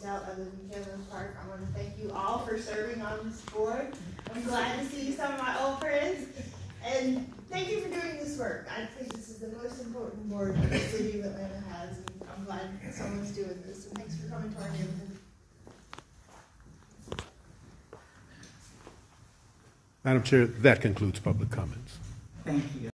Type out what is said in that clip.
out other than Kevin Park. I want to thank you all for serving on this board. I'm glad to see some of my old friends. And thank you for doing this work. I think this is the most important board the city of Atlanta has. And I'm glad someone's doing this. And thanks for coming to our neighborhood. Madam Chair, that concludes public comments. Thank you.